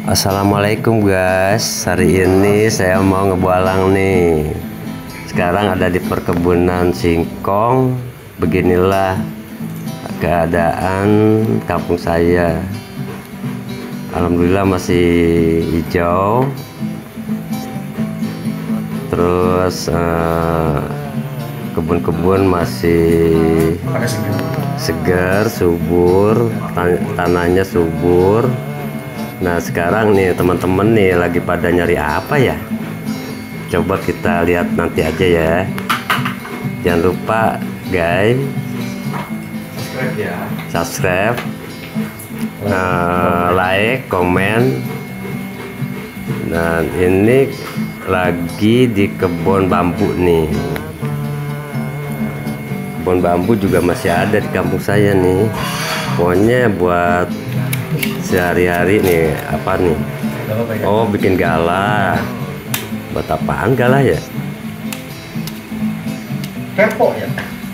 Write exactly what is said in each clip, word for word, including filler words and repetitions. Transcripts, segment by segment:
Assalamualaikum guys, hari ini saya mau ngebualang nih. Sekarang ada di perkebunan singkong. Beginilah keadaan kampung saya. Alhamdulillah masih hijau. Terus kebun-kebun eh, masih segar, subur, tan tanahnya subur. Nah sekarang nih teman-teman nih lagi pada nyari apa ya? Coba kita lihat nanti aja ya. Jangan lupa guys, subscribe ya, subscribe, uh, like, komen. Dan ini lagi di kebun bambu nih. Kebun bambu juga masih ada di kampung saya nih. Pokoknya buat sehari-hari nih apa nih? Oh, bikin galah. Buat apaan galah ya? Kepo ya.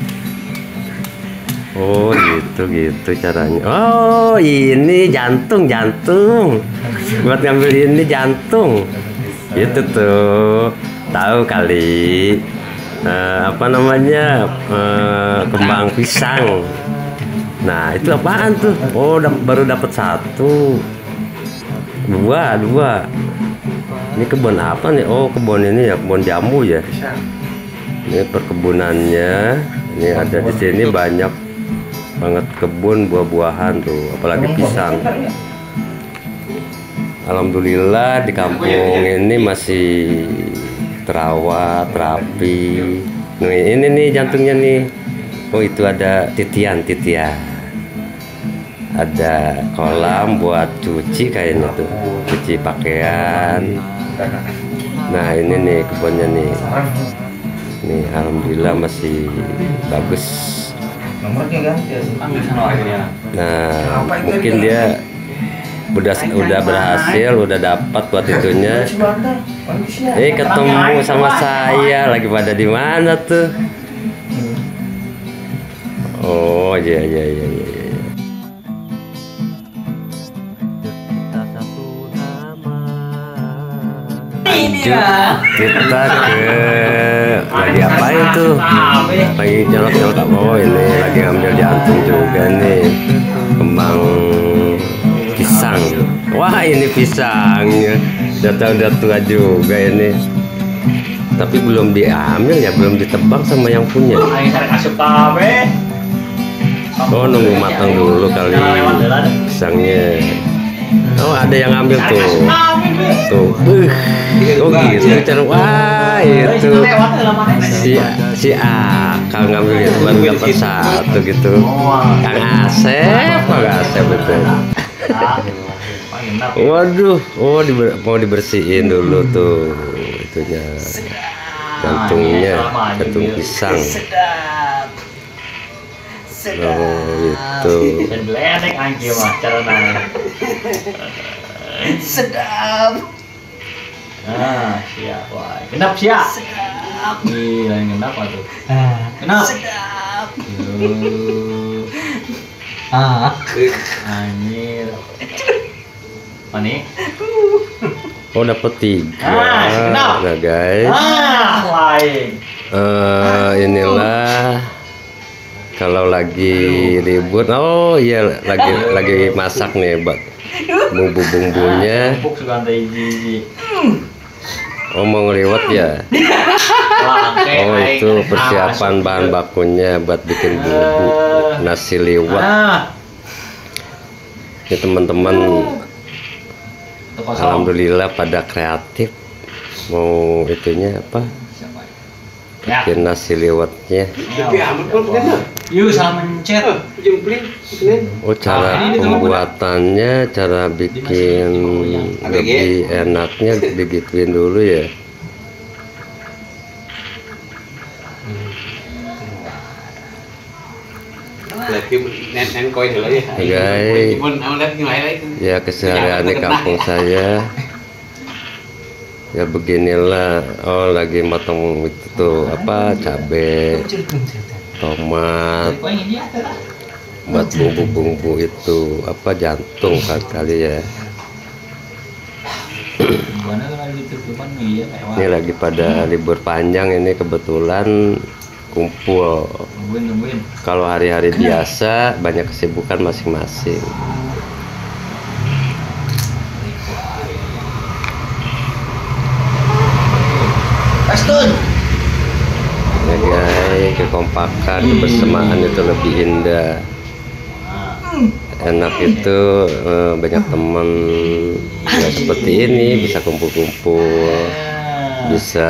Oh, gitu gitu caranya. Oh, ini jantung jantung. Buat ngambil ini jantung. Itu tuh. Tahu kali. Uh, apa namanya? Uh, kembang pisang. Nah itu apaan tuh? Oh da baru dapat satu, dua, dua. Ini kebun apa nih? Oh kebun ini ya, kebun jamu ya. Ini perkebunannya. Ini ada di sini banyak banget kebun buah-buahan tuh, apalagi pisang. Alhamdulillah di kampung ini masih terawat, rapi. Nih ini nih jantungnya nih. Oh itu ada titian, titian. Ada kolam buat cuci kayaknya tuh, cuci pakaian. Nah ini nih kebunnya nih. Nih alhamdulillah masih bagus. Nah mungkin dia udah udah berhasil, udah dapat buat itunya. Eh ketemu sama saya, lagi pada di mana tuh? Oh iya iya iya iya. Kita ke lagi apain tuh? Lagi nyolok-nyolok apa? Oh ini lagi ngambil jantung juga nih, kembang pisang. Wah ini pisangnya udah udah tua juga ini, tapi belum diambil ya, belum ditebang sama yang punya. Oh nunggu matang dulu kali pisangnya. Oh ada yang ngambil tuh, tuh, uh, oh gitu cara, wah itu si si Akang ngambil itu baru dapat satu gitu. Kang Asep, Kang Asep betul. Waduh, oh diber, mau dibersihin dulu tuh itunya, jantungnya, jantung pisang. Oh itu. Sedap. Ah, siap, wah. Genap siap. Sedap. Ih, lain genap apa tuh? Genap. Sedap. Ah. Anjir. Mana? Oh dapat tiga. Ah, genap. Nah guys. Ah, lain. Uh, inilah kalau lagi libur. Oh iya lagi lagi masak nih buat bumbu-bumbunya. Oh mau ngeliwat ya. Oh itu persiapan bahan bakunya buat bikin bumbu nasi liwet. Ini teman-teman alhamdulillah pada kreatif, mau itunya apa, bikin nasi liwetnya. Yuk salah mencet. Oh cara pembuatannya, cara bikin lebih enaknya digituin dulu ya. Guys, ya keseharian di kampung saya ya beginilah. Oh lagi motong itu tuh apa, cabai, tomat, buat bumbu-bumbu itu apa jantung kali ya. Gimana lagi tutupan nih ya kayak Ini lagi pada libur panjang ini kebetulan kumpul. nungguin nungguin. Kalau hari-hari biasa banyak kesibukan masing-masing. Pastun. Ya guys, kekompakan, kebersamaan itu lebih indah. Enak itu eh, banyak teman ya seperti ini bisa kumpul-kumpul, bisa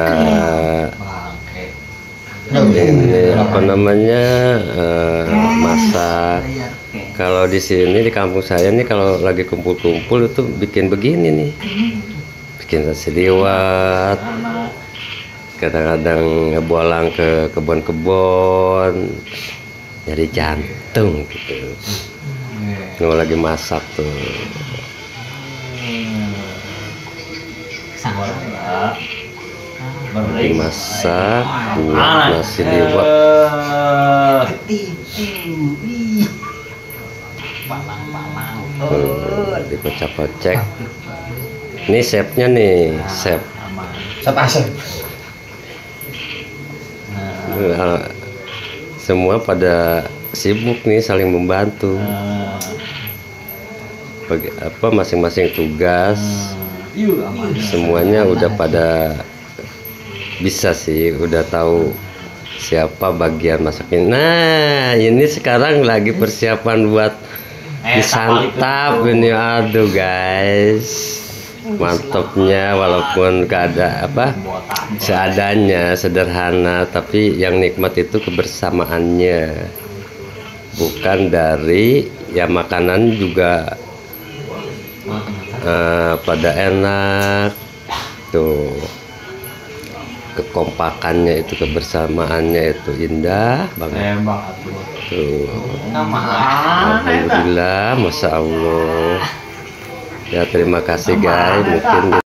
Bangke. ini apa namanya eh, masak. Kalau di sini di kampung saya nih kalau lagi kumpul-kumpul itu bikin begini nih, bikin nasi liwet. Kadang-kadang ngebualang ke kebun-kebun nyari jantung gitu. Kalau lagi masak tuh lagi masak buat nasi liwet. Tuh, dikocak-kocek. Ini chefnya nih, chef. Siapa asal? Nah, semua pada sibuk nih saling membantu. Bagi, apa masing-masing tugas semuanya udah pada bisa sih, udah tahu siapa bagian masaknya. Nah ini sekarang lagi persiapan buat disantap ini. Aduh guys, mantapnya walaupun keada apa seadanya, sederhana, tapi yang nikmat itu kebersamaannya, bukan dari ya makanan juga uh, pada enak tuh, kekompakannya itu, kebersamaannya itu indah banget tuh. Alhamdulillah, masya Allah ya, terima kasih guys. Mungkin